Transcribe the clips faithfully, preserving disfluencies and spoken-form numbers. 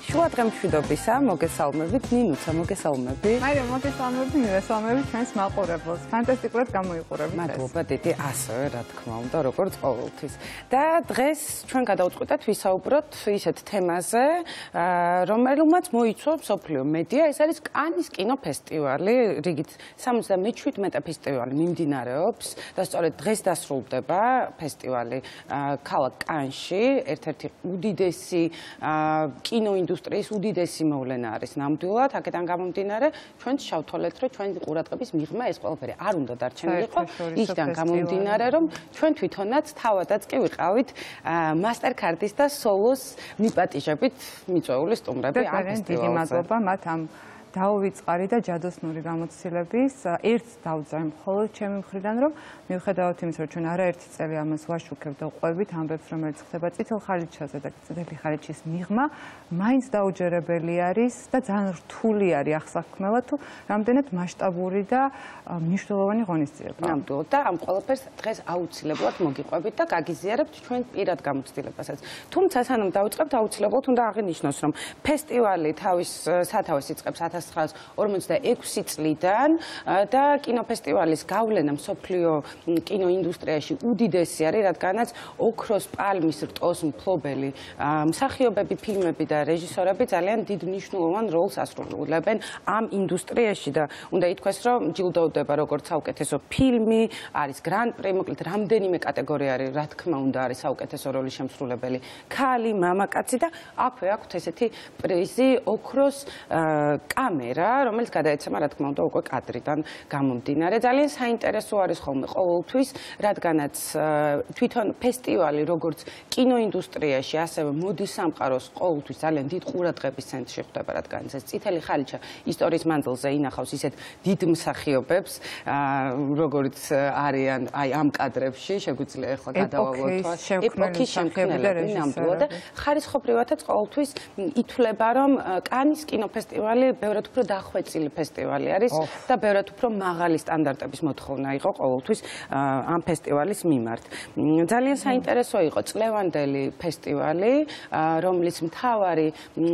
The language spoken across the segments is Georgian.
შუადღე მშვიდობისა, მოგესალმებით, ნინუცა, მოგესალმები. მაირო, მოგესალმებით, მივესალმებით ჩვენს მაყურებელს. ფანტასტიკურად გამოიყურებით ეს. მადლობა, დიდი, ასევე, რა თქმა უნდა, როგორც ყოველთვის. და დღეს ჩვენ გადავწყვიტეთ ვისაუბროთ ისეთ თემაზე, რომელმაც მოიცვა მსოფლიო მედია, ეს არის კანის კინოფესტივალი, რიგით სამოცდამეშვიდმეტე ფესტივალი მიმდინარეობს და სწორედ დღეს დასრულდება ფესტივალი ქალაქ კანში, ერთ-ერთი უდიდესი კინოინდუსტრიის უდიდესი მოვლენა არის ნამდვილად, აქედან გამომდინარე, ჩვენც შავთვალეთ, რომ ჩვენი ყურადღების მიღმა ეს ყველაფერი არ უნდა დარჩენილიყო, იქიდან გამომდინარე, რომ ჩვენ თვითონაც თავადაც კი ვიყავით მასტერკარდის და სოლოს მიპატიჟებით მიწვეული სტუმრები ამ ფესტივალზე. დიდი მადლობა მათ ამ დაუვიწყარი და ჯადოსნური გამოცდილების. ერთს დავძრე მხოლოდ ჩემი მხრიდან, რომ მიუხედავად იმისა, რომ ჩვენ არაერთი წელი ამას ვაშუქებთ და ვყვებით ამბებს, რომელიც ხდება წითელ ხალიჩაზე და წითელი ხალიჩის მიღმა, მაინც დაუჯერებელი არის და ძალიან რთული არის ახსაქმელად, თუ რამდენად მასშტაბური და მნიშვნელოვანი ღონისძიება. ნამდვილად და ამ ყველაფერს დღეს აუცილებლად მოგიყვებით და გაგიზიარებთ ჩვენ პირად გამოცდილებასაც. თუმცა სანამ დავიწყებთ, აუცილებლად უნდა აღინიშნოს, რომ ფესტივალი თავის სათავეს იწყებს ათას ცხრაას ორმოცდაექვსი წლიდან და კინოფესტივალის გავლენა მსოფლიო კინოინდუსტრიაში უდიდესი არის, რადგანაც ოქროს პალმის რტოს მფლობელი მსახიობები, ფილმები და რეჟისორები ძალიან დიდ მნიშვნელოვან როლს ასრულებენ ამ ინდუსტრიაში და უნდა ითქვას, რომ ჯილდოვდება როგორც საუკეთესო ფილმი, არის გრან-პრი, მოკლედ რამდენიმე კატეგორია არის, რა თქმა უნდა, არის საუკეთესო როლის შემსრულებელი ქალი, მამაკაცი და აქვე აქვთ ესეთი პრიზი ოქროს კამერა, რომელიც გადაეცემა, რა თქმა უნდა, უკვე კადრიდან გამომდინარე. ძალიან საინტერესო არის ხოლმე ყოველთვის, რადგანაც თვითონ ფესტივალი, როგორც კინოინდუსტრიაში, ასევე მოდის სამყაროს ყოველთვის ძალიან დიდ ყურადღების ცენტრში ხვდება, რადგანაც ეს წითელი ხალიჩა ისტორიის მანძილზე ინახავს ისეთ დიდ მსახიობებს, როგორც არიან აი ამ კადრებში, შეგვიძლია ახლა გადავავლოთ ეპოქის შემქმნელები ნამდვილად და ხარისხობრივადაც ყოველთვის ითვლება, რომ კანის კინოფესტივალი ბევრად უფრო დახვეწილი ფესტივალი არის და ბევრად უფრო მაღალი სტანდარტების მოთხოვნა იყო ყოველთვის ამ ფესტივალის მიმართ. ძალიან საინტერესო იყო წლევანდელი ფესტივალი, რომლის მთავარი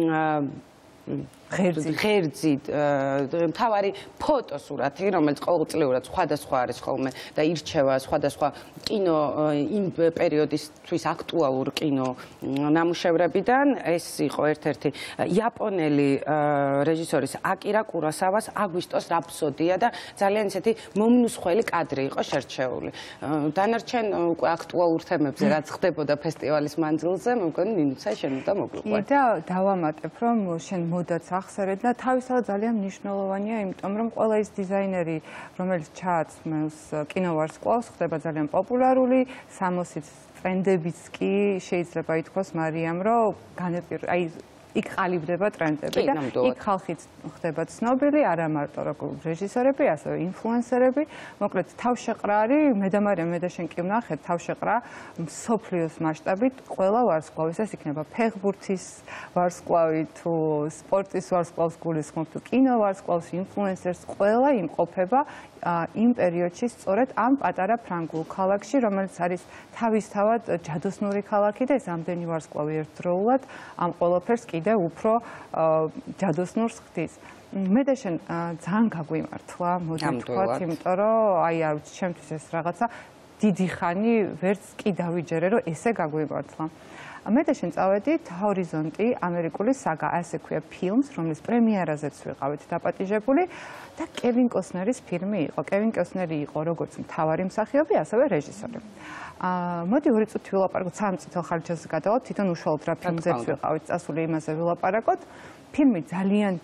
ღერძი, მთავარი ფოტოსურათი, რომელიც ყოველწლიურად სხვადასხვა არის ხოლმე და ირჩევა სხვადასხვა კინო იმ პერიოდისთვის აქტუალურ კინო ნამუშევრებიდან. ეს იყო ერთ-ერთი იაპონელი რეჟისორის აკირა კუროსავას აგვისტოს რაფსოდია და ძალიან ისეთი მომნუსხველი კადრი იყო შერჩეული. დანარჩენ უკვე აქტუალურ თემებზე, რაც ხდებოდა ფესტივალის მანძილზე, მე მგონი ნინუცა შენ უნდა მოგვიყვე. და დავამატებ, რომ შენ მოდაც ახსენეთ და თავისთავად ძალიან მნიშვნელოვანია, იმიტომ რომ ყველა ის დიზაინერი, რომელიც ჩააცმევს კინოვარსკვლავს, ხდება ძალიან პოპულარული, სამოსით ტრენდებიც კი შეიძლება ითქვას მარიამ, რომ განეპირ აი იქ ყალიბდება ტრენდები და იქ ხალხიც ხდება ცნობილი, არა მარტო როგორც რეჟისორები, ასევე ინფლუენსერები. მოკლედ თავშეყრა არის, მე და მარიამ, მე და შენ კი ვნახეთ, თავშეყრა მსოფლიოს მასშტაბით ყველა ვარსკვლავის, ეს იქნება ფეხბურთის ვარსკვლავი თუ სპორტის ვარსკვლავს გულისხმობ თუ კინო ვარსკვლავს, ინფლუენსერს, ყველა იმყოფება იმ პერიოდში სწორედ ამ პატარა ფრანგულ ქალაქში, რომელიც არის თავისთავად ჯადოსნური ქალაქი და ეს ამდენი ვარსკვლავი ერთდროულად ამ ყველაფერს კიდევ უფრო ჯადოსნურს ხდის. მე და შენ ძალიან გაგვიმართლა, მოდი ვთქვათ, იმიტომ რომ აი არ ვიცი, ჩემთვის ეს რაღაცა დიდი ხანი ვერც კი დავიჯერე, რომ ესე გაგვიმართლა. მე და შენ წავედით ჰორიზონტი ამერიკული საგა, ასე ქვია ფილმს, რომლის პრემიერაზეც ვიყავით დაპატიჟებული და კევინ კოსნერის ფილმი იყო. კევინ კოსნერი იყო როგორც მთავარი მსახიობი, ასევე რეჟისორი. მოდი ორი წუთი ვილაპარაკოთ, სამ წითელ ხალიჩაზე გადავალთ, თვითონ უშუალოდ რა ფილმზეც ვიყავით წასული, იმაზე ვილაპარაკოთ. ფილმი ძალიან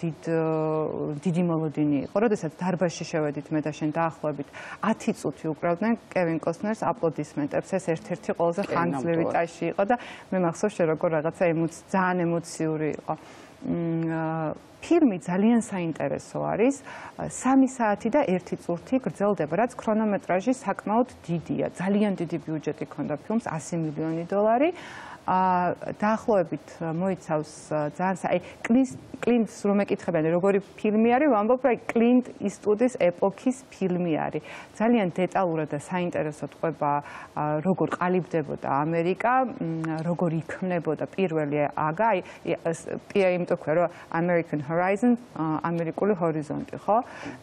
დიდი მოლოდინი იყო, როდესაც დარბაზში შევედით მე და შენ დაახლოებით ათი წუთი უკრავდნენ კევინ კოსნერს აპლოდისმენტებს, ეს ერთ-ერთი ყველაზე ხანგრძლივი ტაში იყო და მე მახსოვს შე როგორ რაღაცა ძალიან ემოციური იყო. ფილმი ძალიან საინტერესო არის, სამი საათი და ერთი წუთი გრძელდება, რაც ქრონომეტრაჟი საკმაოდ დიდია, ძალიან დიდი ბიუჯეტი ჰქონდა ფილმს, ასი მილიონი დოლარი. დაახლოებით მოიცავს ძალიან აი კლინტ კლინტს რომ ეკითხებიან როგორი ფილმი არის, ვამბობ რა კლინტ ისტუდის ეპოქის ფილმი არის. ძალიან დეტალურად და საინტერესოდ ყვება როგორ ყალიბდებოდა ამერიკა, როგორ იქმნებოდა პირველი აგა, აი იმიტომ ქვია რომ American Horizon, ამერიკული ჰორიზონტი, ხო?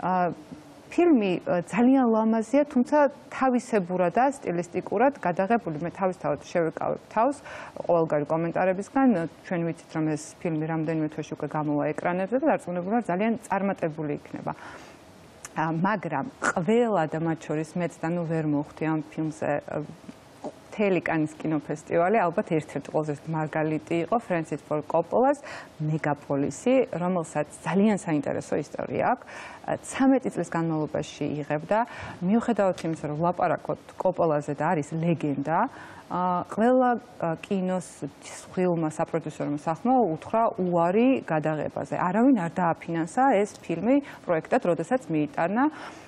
ფილმი ძალიან ლამაზია, თუმცა თავისებურად და სტილისტიკურად გადაღებული. მე თავისთავად შევეკავებ თავს ყოველგვარი კომენტარებისგან. ჩვენ ვიცით რომ ეს ფილმი რამდენიმე თვეში უკვე გამოვა ეკრანებზე და დარწმუნებული ვარ ძალიან წარმატებული იქნება. მაგრამ ყველა და მათ შორის მეც და ნუ ვერ მოვხვდი ამ ფილმზე მთელი კანის კინოფესტივალი, ალბათ ერთ-ერთი ყველაზე მარგალიტი იყო ფრენსის ფორდ კოპოლას მეგაპოლისი, რომელსაც ძალიან საინტერესო ისტორია აქვს. ცამეტი წლის განმავლობაში იღებდა, მიუხედავად იმისა, რომ ვლაპარაკობთ კოპოლაზე და არის ლეგენდა, ყველა კინოს მსხვილმა საპროდიუსერმა სახმა უთხრა უარი გადაღებაზე. არავინ არ დააფინანსა ეს ფილმი პროექტად, როდესაც მიიტანა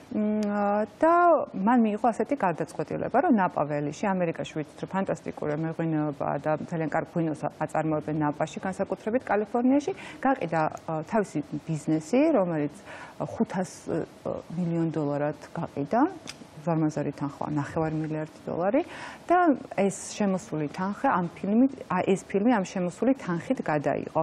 და მან მიიღო ასეთი გარდაწყვეტილება, რომ ნაპაველიში, ამერიკაში ვიცით, რომ ფანტასტიკური მეღვინეობაა და ძალიან კარგ ღვინოს აწარმოებენ ნაპაში, განსაკუთრებით კალიფორნიაში, გაყიდა თავისი ბიზნესი, რომელიც ხუთას მილიონ დოლარად გაყიდა. ზარმაზარი თანხა ნახევარ მილიარდი დოლარი და ეს შემოსული თანხა ამ ფილმით, ეს ფილმი ამ შემოსული თანხით გადაიღო.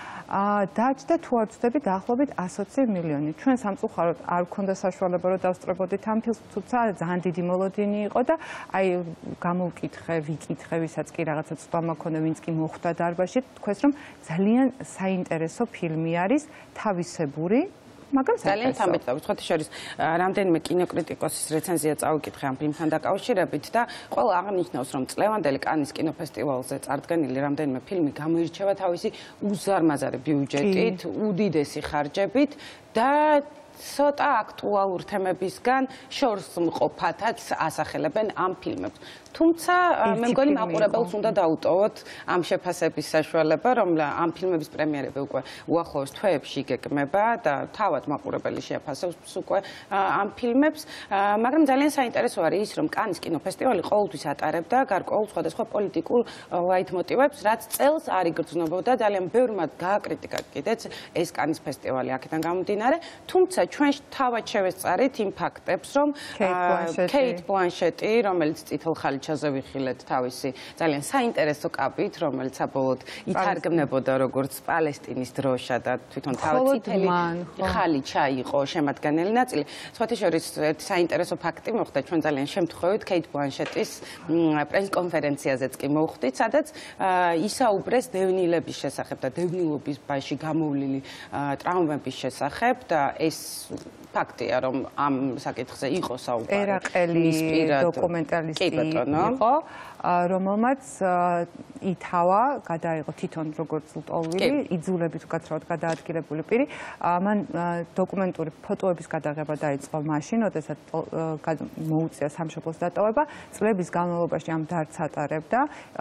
დააჭდა თუ არ ვცდები დაახლოებით ასოცი მილიონი. ჩვენ სამწუხაროდ არ გვქონდა საშუალება რომ დავსწრებოდით ამ ფილმს, თუმცა ძალიან დიდი მოლოდინი იყო და აი გამოვკითხე, ვიკითხე, ვისაც კი რაღაცა ცდვა მაქონდა, ვინც კი მოხვდა დარბაზში, თქვეს რომ ძალიან საინტერესო ფილმი არის, თავისებური. მაგრამ ძალიან თამბეჭდავი, სხვათა შორის რამდენიმე კინოკრიტიკოსის რეცენზია წავიკითხე ამ ფილმთან დაკავშირებით და ყველა აღნიშნავს, რომ წლევანდელი კანის კინოფესტივალზე წარდგენილი რამდენიმე ფილმი გამოირჩევა თავისი უზარმაზარი ბიუჯეტით, უდიდესი ხარჯებით და ცოტა აქტუალურ თემებისგან შორს მყოფათაც ასახელებენ ამ ფილმებს. თუმცა მე მგონი მაყურებელს უნდა დაუტოვოთ ამ შეფასების საშუალება, რომ ამ ფილმების პრემიერები უკვე უახლოეს თვეებში იგეგმება და თავად მაყურებელი შეაფასებს უკვე ამ ფილმებს, მაგრამ ძალიან საინტერესო არის ის, რომ კანის კინოფესტივალი ყოველთვის ატარებდა გარკვეულ სხვადასხვა პოლიტიკურ ლაითმოტივებს, რაც წელს არ იგრძნობოდა, ძალიან ბევრმა გააკრიტიკა კიდეც ეს კანის ფესტივალი აქედან გამომდინარე, თუმცა ჩვენ თავად შევესწარით იმ ფაქტებს, რომ კეით ბლანშეტი, რომელიც წითელ ხალიჩაზე ვიხილეთ თავისი ძალიან საინტერესო კაპით, რომელიც საბოლოოდ ითარგმნებოდა როგორც პალესტინის დროშა და თვითონ თავად წითელი ხალიჩა იყო შემადგენელი ნაწილი. სხვათა შორის ერთი საინტერესო ფაქტი მოხდა ჩვენ ძალიან შემთხვევით კეით ბლანშეტის პრესკონფერენციაზეც კი მოვხვდით, სადაც ისაუბრეს დევნილების შესახებ და დევნილობაში გამოვლილი ტრაუმების შესახებ და ეს ფაქტია, რომ ამ საკითხზე იყო საუბარი. ერაყელი დოკუმენტალისტი იყო, რომელმაც ითავა, გადაიღო თვითონ როგორც ლტოლვილი, იძულებით უკაცრავად გადაადგილებული პირი. მან დოკუმენტური ფოტოების გადაღება დაიწყო მაშინ, როდესაც მოუწია სამშობლოს დატოვება. წლების განმავლობაში ამ დარდს ატარებდა,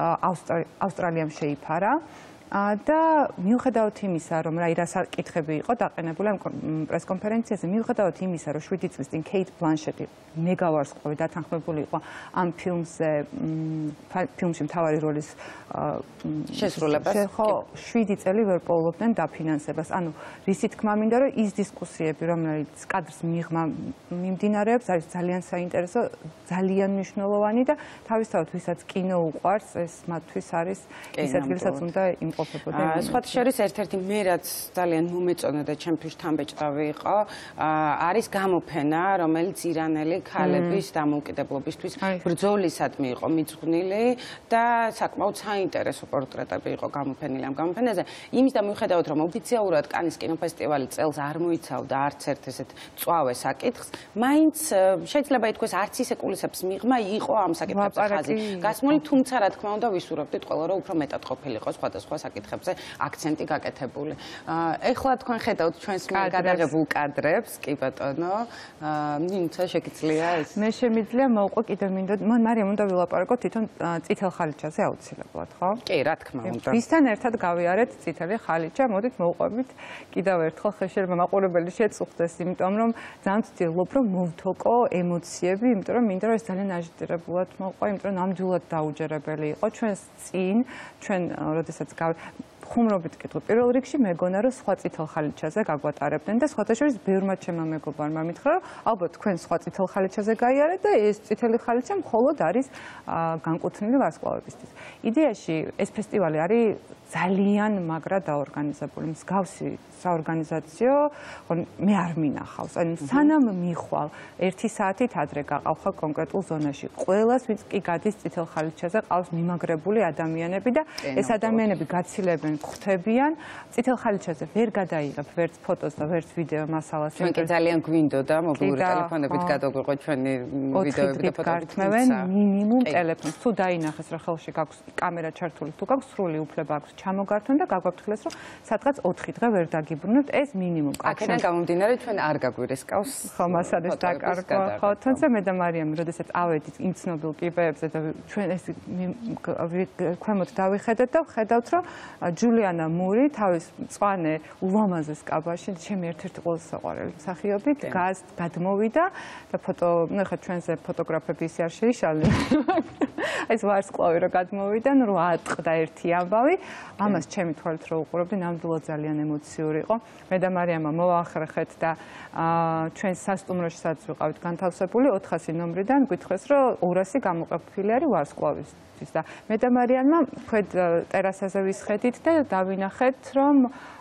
ავსტრალიამ შეიფარა. და მიუხედავად იმისა, რომ რა ირასაკითხები იყო დაყენებული ამ პრესკონფერენციაზე, მიუხედავად იმისა, რომ შვიდი წლის წინ კეით ბლანშეტი მეგავარსკვლავი დათანხმებული იყო ამ ფილმზე, ფილმში მთავარი როლის შესრულებას, ხო, შვიდი წელი ვერ პოულობდნენ დაფინანსებას. ანუ რისი თქმა მინდა, რომ ის დისკუსიები, რომელიც კადრს მიღმა მიმდინარეობს, არის ძალიან საინტერესო, ძალიან მნიშვნელოვანი და თავისთავად ვისაც კინო უყვარს, ეს მათთვის არის ის ადგილსაც უნდა იმ სხვათა შორის ერთ-ერთი მე რაც ძალიან მომეწონა და ჩემთვის თამბეჭდავი იყო, არის გამოფენა, რომელიც ირანელი ქალების დამოუკიდებლობისთვის ბრძოლისადმი იყო მიძღვნილი და საკმაოდ საინტერესო პორტრეტები იყო გამოფენილი ამ გამოფენაზე. იმის და მიუხედავად, რომ ოფიციალურად კანის კინოფესტივალი წელს არ მოიცავდა არც ერთ ესეთ წვავე საკითხს, მაინც შეიძლება ითქვას არც ისე კულისებს მიღმა იყო ამ საკითხებზე ხაზი გასმული, თუმცა რა თქმა უნდა ვისურვებდით ყველა რომ უფრო მეტად ყოფილიყო სხვადასხვა საკითხებზე აქცენტი გაკეთებული. ეხლა თქვენ ხედავთ ჩვენს გადაღებულ კადრებს, კი ბატონო. ნინცა შეგიძლია ეს? მე შემიძლია მოვყვე კიდევ მინდო, მარიამ უნდა ვილაპარაკოთ თვითონ წითელ ხალიჩაზე აუცილებლად, ხო? კი, რა თქმა უნდა. ვისთან ერთად გავიარეთ წითელი ხალიჩა, მოდით მოვყვებით კიდევ ერთხელ ხელშეერება მაყურებელი შეწუხდეს, იმიტომ რომ ძალიან ვცდილობ რომ მოვთოკო ემოციები, იმიტომ რომ მინდა რომ ეს ძალიან აჟიტირებულად მოვყვა, იმიტომ რომ ნამდვილად დაუჯერებელი იყო ჩვენს წინ, ჩვენ როდესაც ხუმრობით კითხო პირველ რიგში მეგონა რომ სხვა წითელ ხალიჩაზე გაგვატარებდნენ და სხვათა შორის ბევრმა ჩემმა მეგობარმა მითხრა რომ ალბათ თქვენ სხვა წითელ ხალიჩაზე გაიარეთ და ეს წითელი ხალიჩა მხოლოდ არის განკუთვნილი ვარსკვლავებისთვის. იდეაში ეს ფესტივალი არის ძალიან მაგრა დაორგანიზებული, მსგავსი საორგანიზაციო მე არ მინახავს. ანუ სანამ მიხვალ ერთი საათით ადრე გაყავ კონკრეტულ ზონაში. ყველას ვინც კი გადის წითელ ხალიჩაზე ყავს მიმაგრებული ადამიანები და ეს ადამიანები გაცილებენ, ხვდებიან. წითელ ხალიჩაზე ვერ გადაიღებ ვერც ფოტოს და ვერც ვიდეო მასალას. ჩვენ კი ძალიან გვინდოდა მობილური ტელეფონებით გადაგვიყო ჩვენი ვიდეოები და ფოტოები. მინიმუმ ტელეფონს თუ დაინახეს რა ხელში გაქვს კამერა ჩართული, თუ გაქვს სრული უფლება აქვს ჩამოგართონ და გაგვაფრთხილეს რომ სადღაც ოთხი დღე ვერ დაგიბრუნოთ ეს მინიმუმ. აქედან გამომდინარე ჩვენ არ გაგვირესკავს. ხო, მასადეს დაკარგვა. ხო, თუმცა მე და მარიამი როდესაც ავედით იმ ცნობილ კიბეებზე და ჩვენ ეს ქვემოთ დავიხედეთ და ვხედავთ რომ ჯულიანა მური თავის მწვანე ულამაზეს კაბაში ჩემი ერთ-ერთი ყველაზე საყვარელი მსახიობი დგას გადმოვიდა და ფოტო ნუ ხა ჩვენზე ფოტოგრაფები ისე არ შეიშალნენ. ეს ვარსკვლავი რო გადმოვიდა, ნუ აატყდა ერთი ამბავი. ამას ჩემი თვალით რო უყურებდი, ნამდვილად ძალიან ემოციური იყო. მე და მარიამა მოვახრეხეთ და ჩვენ სასტუმროშიაც ვიყავით განთავსებული ოთხასი ნომრიდან გვითხრეს რომ ორასი გამოყოფილი არის ვარსკვლავისთვის და მე და მარიამმა ქვედ ტერასაზე ვისხედით და დავინახეთ რომ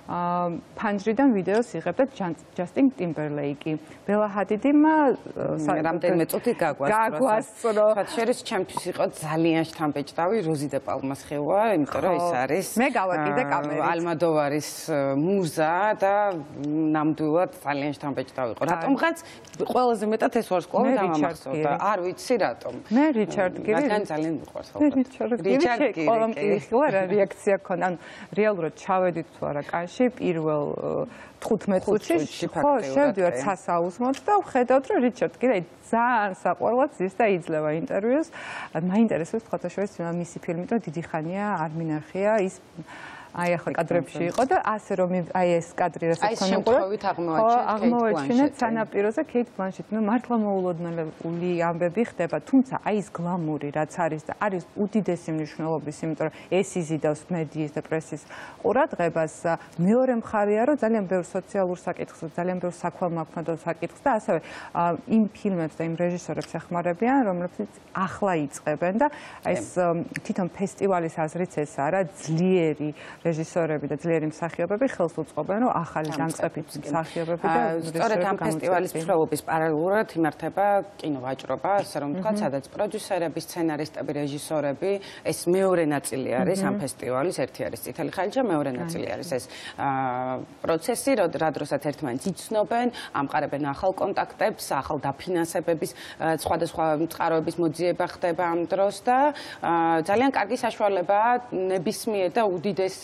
ფანჯრიდან ვიდეოს იღებდა ჯასტინ ტიმბერლეიკი. ბელა ჰადიდიმ რამდენიმე წუთი გაგვასწრო. შორის ჩემთვის იყო ძალიან შთამბეჭდავი როზი დე პალმას ხევა, იმიტომ რომ ეს არის მე გავაკიდე კამერით. ალმადოვარის მუზა და ნამდვილად ძალიან შთამბეჭდავი იყო. რატომღაც ყველაზე მეტად ეს ვარსკვლავი დამამახსოვრდა. არ ვიცი რატომ. მე რიჩარდ გირი. მაგან ძალიან მიყვარს. რიჩარდ გირი. ყველამ ყველა რეაქცია ქონდა. ანუ რეალურად ჩავედით თუ არა კანში პირველ თხუთმეტ წუთში ხო შევდივარ სასაუზმოდ და ვხედავთ რომ რიჩარდ გირი ძალიან საყვარლად ზის და იძლევა ინტერვიუს. მაინტერესებს ხოთა შორის მისი ფილმი და დიდი ხანია არ მინახია ის აი ახლა კადრებში იყო და ასე რომ აი ეს კადრი რასაც შემთხვევით აღმოვაჩინეთ სანაპიროზე კეით ბლანშეტი. ნუ მართლა მოულოდნელი ამბები ხდება, თუმცა აი ეს გლამური რაც არის და არის უდიდესი მნიშვნელობის, იმიტომ რომ ეს იზიდავს მედიის და პრესის ყურადღებას. მეორე მხარეა რომ ძალიან ბევრ სოციალურ საკითხს, ძალიან ბევრ საქველმოქმედო საკითხს და ასევე იმ ფილმებს და იმ რეჟისორებს ეხმარებიან, რომლებიც ახლა იწყებენ და ეს თვითონ ფესტივალის აზრიც ეს არა ძლიერი რეჟისორები და ძლიერი მსახიობები ხელს უწყობენ, რომ ახალი დამწყებით მსახიობები და სწორედ ამ ფესტივალის მსვლელობის პარალელურად იმართება კინოვაჭრობა, ასე რომ ვთქვათ, სადაც პროდიუსერები, სცენარისტები, რეჟისორები, ეს მეორე ნაწილი არის ამ ფესტივალის, ერთი არის წითელი ხალიჩა, მეორე ნაწილი არის ეს პროცესი, რა დროსაც ერთმანეთს იცნობენ, ამყარებენ ახალ კონტაქტებს, ახალ დაფინანსებების, სხვადასხვა წყაროების მოძიება ხდება ამ დროს და ძალიან კარგი საშუალებაა ნებისმიერ და უდიდესი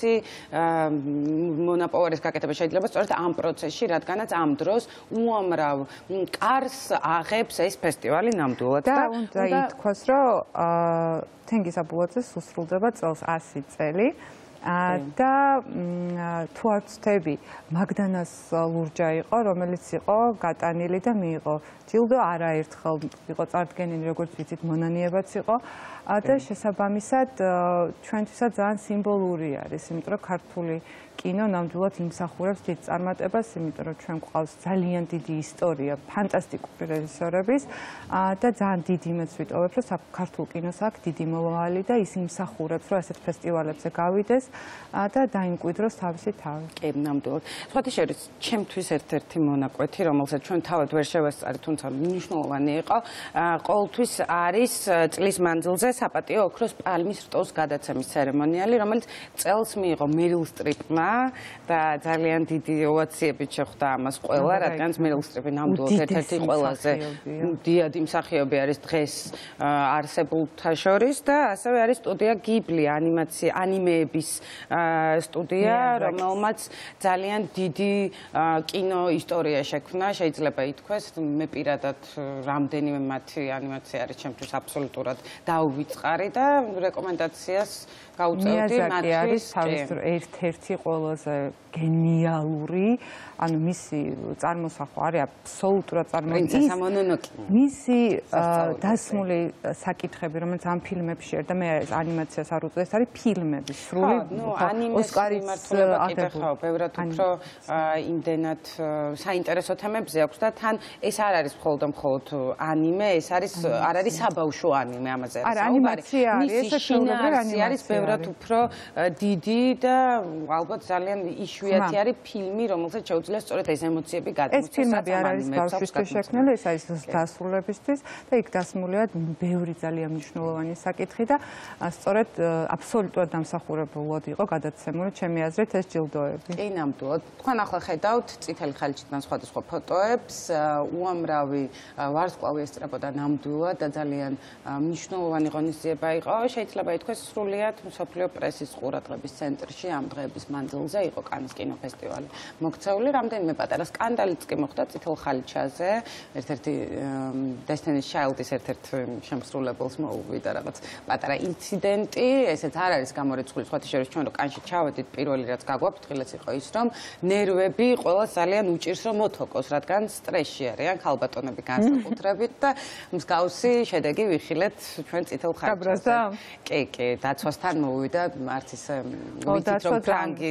მონაპოვარის გაკეთება შეიძლება სწორედ ამ პროცესში, რადგანაც ამ დროს უამრავ კარს აღებს ეს ფესტივალი ნამდვილად და უნდა ითქვას, რომ თენგიზ აბულაძეს უსრულდება წელს ასი წელი. და თუ არ ვცდები, მაგდანას ლურჯა იყო, რომელიც იყო გატანილი და მიიღო ჯილდო არაერთხელ იყო წარდგენილი, როგორც ვიცით, მონანიებაც იყო და შესაბამისად ჩვენთვისაც ძალიან სიმბოლური არის, იმიტომ რომ ქართული კინო ნამდვილად იმსახურებს დიდ წარმატებას, იმიტომ რომ ჩვენ გვყავს ძალიან დიდი ისტორია ფანტასტიკური რეჟისორების და ძალიან დიდი იმედს ვიტოვებ, რომ ქართულ კინოს აქვს დიდი მომავალი და ის იმსახურებს, რომ ასეთ ფესტივალებზე გავიდეს და დაიმკვიდროს თავისი თავი. კი, ნამდვილად. სხვათა შორის, ჩემთვის ერთ-ერთი მონაკვეთი, რომელსაც ჩვენ თავად ვერ შევასწარით, თუმცა მნიშვნელოვანი იყო, ყოველთვის არის წლის მანძილზე საპატიო ოქროს პალმის რტოს გადაცემის ცერემონიალი, რომელიც წელს მიიღო მერილ სტრიპმა და ძალიან დიდი ოვაციებით შეხვდა ამას ყველა, რადგან მერილ სტრიპი ნამდვილად ერთ-ერთი ყველაზე დიდი მსახიობი არის დღეს არსებულთა შორის და ასევე არის სტუდია გიბლი ანიმაცია ანიმეების სტუდია, რომელმაც ძალიან დიდი კინო ისტორია შექმნა, შეიძლება ითქვას. მე პირადად რამდენიმე მათი ანიმაცია არის ჩემთვის აბსოლუტურად დაუვიწყარი და რეკომენდაციას გაუწევდი მiyazaki არის თავის ერთ-ერთი ყველაზე გენიალური, ანუ მისი წარმოსახვა არის აბსოლუტურად წარმოიდგინე. პრინცესა მონონოკი. მისი დასმული საკითხები, რომელიც ამ ფილმებში არის და მე ანიმაციას არ უწევს, არის ფილმები, სრული ოსკარის აღება. ბევრად უფრო იმდენად საინტერესო თემებზე აქვს და თან ეს არ არის მხოლოდ მხოლოდ ანიმე, ეს არის არ არის საბავშვო ანიმე, ამაზე არის საუბარი. ანიმაცია არის, ეს შეუძლებელი ანიმაცია არის ბევრად უფრო დიდი და ალბათ ძალიან იშვიათი არის ფილმი, რომელსაც შეუძლია სწორედ ეს ემოციები გადმოცეს. ეს ფილმები არ არის ბავშვისთვის შექმნილი, ეს არის დასრულებისთვის და იქ დასმულია ბევრი ძალიან მნიშვნელოვანი საკითხი და სწორედ აბსოლუტურად დამსახურებულად იყო გადაცემული ჩემი აზრით ეს ჯილდოები. კი, ნამდვილად. თქვენ ახლა ხედავთ წითელი ხალიჩიდან სხვადასხვა ფოტოებს, უამრავი ვარსკვლავი ესწრებოდა ნამდვილად და ძალიან მნიშვნელოვანი ღონისძიება იყო. შეიძლება ითქვას სრულიად მსოფლიო პრესის ყურადღების ცენტრში ამ დღეების მანძილზე იყო კანის კინოფესტივალი მოქცეული. რამდენიმე პატარა სკანდალიც კი მოხდა წითელ ხალიჩაზე. ერთ-ერთი Destiny's Child-ის ერთ-ერთ შემსრულებელს მოუვიდა რაღაც პატარა ინციდენტი. ესეც არ არის გამორიცხული, სხვათა შორის ჩვენ რო კანში ჩავედით, პირველი რაც გაგვაფრთხილეს იყო ის, რომ ნერვები ყველას ძალიან უჭირს რომ მოთოკოს, რადგან სტრესში არიან ქალბატონები განსაკუთრებით და მსგავსი შედეგი ვიხილეთ ჩვენ წითელ ხალიჩაზე. კი, კი, დაცვასთან მოვიდა არც ის ვიცით რომ ფრანგი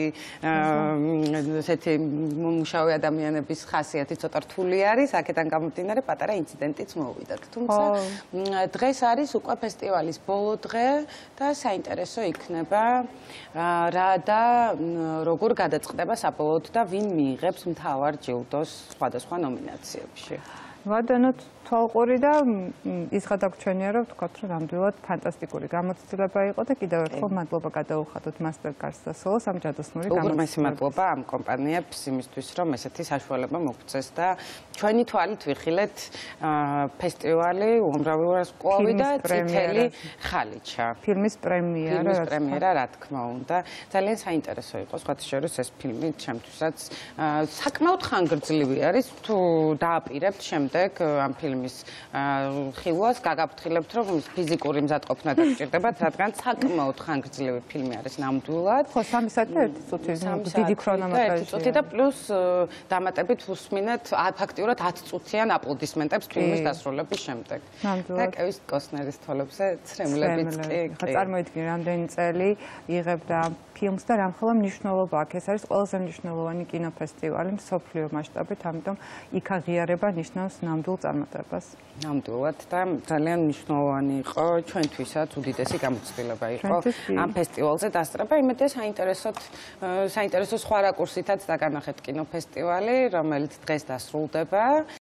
ესეთი მომუშავე ადამიანების ხასიათი ცოტა რთული არის, აქედან გამომდინარე პატარა ინციდენტიც მოვიდა. თუმცა დღეს არის უკვე ფესტივალის ბოლო დღე და საინტერესო იქნება რა და როგორ გადაწყდება საბოლოოდ და ვინ მიიღებს მთავარ ჯილდოს სხვადასხვა ნომინაციებში. ვადანოთ თვალყური და ის გადაგჩვენია რომ ვთქვათ რომ ნამდვილად ფანტასტიკური გამოცდილება იყო და კიდევ ერთხელ მადლობა გადაუხადოთ Mastercard და Solos ამ ჯადოსნური გამოცდილებას. უღრმესი მადლობა ამ კომპანიებს იმისთვის რომ ესეთი საშუალება მოგწეს და ჩვენი თვალით ვიხილეთ ფესტივალი უამრავი ვარსკვლავი და წითელი ხალიჩა. ფილმის პრემიერა. ფილმის პრემიერა რა თქმა უნდა ძალიან საინტერესო იყო სხვათა შორის ეს ფილმი ჩემთვისაც საკმაოდ ხანგრძლივი არის თუ დააპირებთ შემდეგ ამ ფილმს მის ხილვას გაგაფრთხილებთ რომ ფიზიკური მზადყოფნა გაგჭირდებათ, რადგან საკმაოდ ხანგრძლივი ფილმი არის ნამდვილად. ხო, სამი საათი და ერთი წუთი დიდი ქრონომეტრაჟია. ერთი წუთი და პლუს დამატებით ვუსმინეთ ფაქტიურად ათი წუთიან აპლოდისმენტებს ფილმის დასრულების შემდეგ. და კევის კოსნერის თვალებზე ცრემლებიც კი. ხო, წარმოიდგინე რამდენი წელი იღებდა ფილმს და რამხელა მნიშვნელობა აქვს. ეს არის ყველაზე მნიშვნელოვანი კინოფესტივალი მსოფლიო მასშტაბით, ამიტომ იქ აღიარება ნიშნავს ნამდვილ წარმატებას. ნამდვილად და ძალიან მნიშვნელოვანი იყო ჩვენთვისაც უდიდესი გამოცდილება იყო ამ ფესტივალზე დასწრება. იმედია საინტერესოდ საინტერესო სხვა რაკურსითაც დაგანახეთ კინოფესტივალი, რომელიც დღეს დასრულდება.